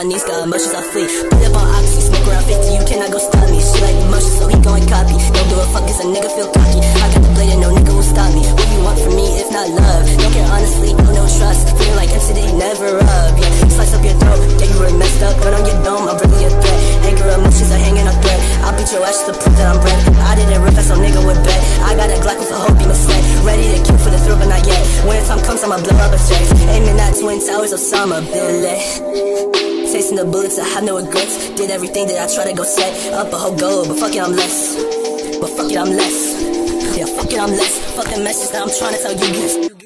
my knees, got emotions, I flee. Put up on oxy, smoke around 50, you cannot go stop me. She like emotions, so he going copy. Don't give a fuck, cause a nigga feel cocky. I got the blade and no nigga will stop me. What you want from me, if not love? Don't care honestly, no trust. Feeling like MC, never up, yeah. Slice up your throat, yeah, you were messed up. Run on your dome, I'm really a threat. Anger emotions are hanging a thread. I'll beat your ass to prove that I'm bred. I didn't rip that some nigga would bet. I got a Glock with a whole beam of set. Ready to kill for the thrill, but not yet. When the time comes, I'ma blow up a check. Aiming at Twin Towers, Osama bin Laden. Tasting the bullets, I have no regrets. Did everything that I try to go set up a whole goal, but fuck it, I'm less. But fuck it, I'm less. Yeah, fuck it, I'm less. Fuck the message that I'm trying to tell you.